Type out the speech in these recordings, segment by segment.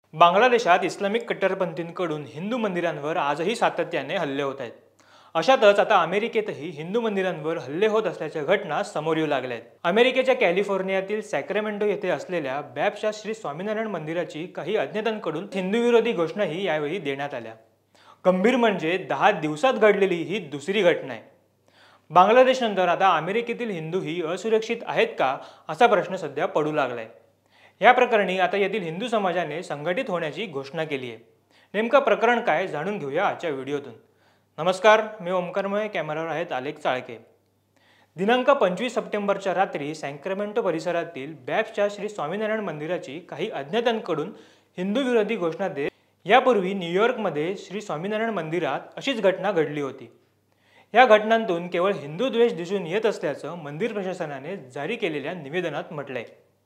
बांगलादेशात इस्लामिक कट्टरपंथींकडून हिंदू मंदिरांवर आजही सातत्याने हल्ले होत आहेत। अशातच आता अमेरिकेतही हिंदू मंदिरांवर हल्ले होत असल्याच्या घटना समोर येऊ लागल्या आहेत। अमेरिकेच्या कॅलिफोर्नियातील सॅक्रामेंटो येथे असलेल्या बॅप्टच्या श्री स्वामीनारायण मंदिराची काही अज्ञातांकडून हिंदू विरोधी घोषणाही यावेळी देण्यात आल्या। गंभीर म्हणजे 10 दिवसात घडलेली ही दुसरी घटना आहे। बांगलादेशनंतर आता अमेरिकेतील हिंदूही असुरक्षित आहेत का असा प्रश्न सध्या पडू लागलाय। या प्रकरणी आता येथील हिंदू समाजाने संघटित होण्याची घोषणा केली आहे। नेमकं प्रकरण काय जाणून घेऊया आजच्या व्हिडिओतून। नमस्कार, मी ओमकारमय, कॅमेरावर आहेत आलेख चाळके। दिनांक 25 सप्टेंबरच्या रात्री सॅक्रामेंटो परिसरातील बॅप्टच्या श्री स्वामीनारायण मंदिराची काही अज्ञातांकडून हिंदू विरोधी घोषणा देत यापूर्वी न्यूयॉर्कमध्ये श्री स्वामीनारायण मंदिरात अशीच घटना घडली होती। या घटनांतून केवळ हिंदू द्वेष दिसून येत असल्याचं मंदिर प्रशासनाने जारी केलेल्या निवेदनात म्हटलंय।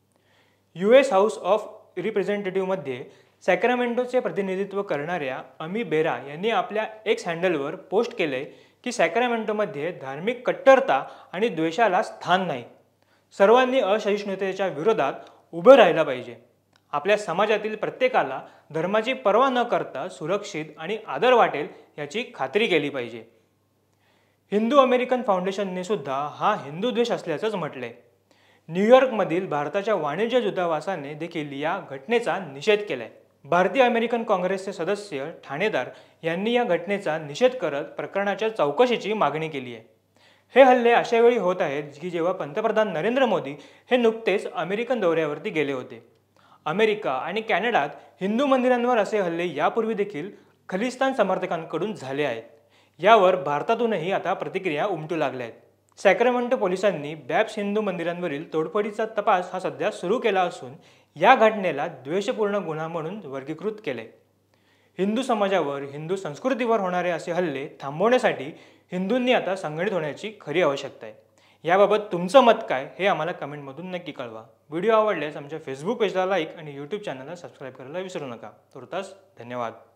US हाऊस ऑफ रिप्रेझेंटेटिव्हमध्ये सॅक्रामेंटोचे प्रतिनिधित्व करणाऱ्या अमी बेरा यांनी आपल्या एक्स हँडलवर पोस्ट केले की सॅक्रामेंटोमध्ये धार्मिक कट्टरता आणि द्वेषाला स्थान नाही। सर्वांनी असहिष्णुतेच्या विरोधात उभं राहायला पाहिजे। आपल्या समाजातील प्रत्येकाला धर्माची पर्वा न करता सुरक्षित आणि आदर वाटेल याची खात्री केली पाहिजे। हिंदू अमेरिकन फाउंडेशनने सुद्धा हा हिंदू द्वेष असल्याचंच म्हटलंय। न्यूयॉर्कमधील भारताच्या वाणिज्य दूतावासाने देखील या घटनेचा निषेध केलाय। भारतीय अमेरिकन काँग्रेसचे सदस्य ठाणेदार यांनी या घटनेचा निषेध करत प्रकरणाच्या चौकशीची मागणी केली आहे। हे हल्ले अशा वेळी होत आहेत की जेव्हा पंतप्रधान नरेंद्र मोदी हे नुकतेच अमेरिकन दौऱ्यावरती गेले होते। अमेरिका आणि कॅनडात हिंदू मंदिरांवर असे हल्ले यापूर्वी देखील खलिस्तान समर्थकांकडून झाले आहेत। यावर भारतातूनही आता प्रतिक्रिया उमटू लागल्या आहेत। सॅक्रामेंटो पोलिसांनी बॅप्ट हिंदू मंदिरांवरील तोडफोडीचा तपास हा सध्या सुरू केला असून या घटनेला द्वेषपूर्ण गुन्हा म्हणून वर्गीकृत केले। हिंदू समाजावर, हिंदू संस्कृतीवर होणारे असे हल्ले थांबवण्यासाठी हिंदूंनी आता संघटित होण्याची खरी आवश्यकता आहे। याबाबत तुमचं मत काय हे आम्हाला कमेंटमधून नक्की कळवा। व्हिडिओ आवडल्यास आमच्या फेसबुक पेजला लाईक आणि यूट्यूब चॅनलला सबस्क्राईब करायला विसरू नका। तुर्तास धन्यवाद।